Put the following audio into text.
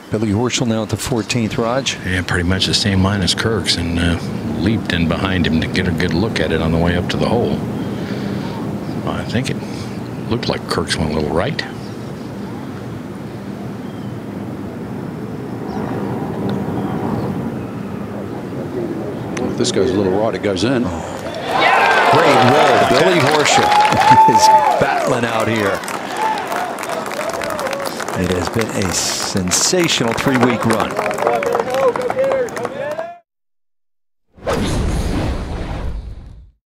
Billy Horschel now at the 14th, Raj. Yeah, pretty much the same line as Kirk's, and leaped in behind him to get a good look at it on the way up to the hole. I think it looked like Kirk's went a little right. If this goes a little right, it goes in. Great roll. Billy Horschel is battling out here. It has been a sensational 3-week run.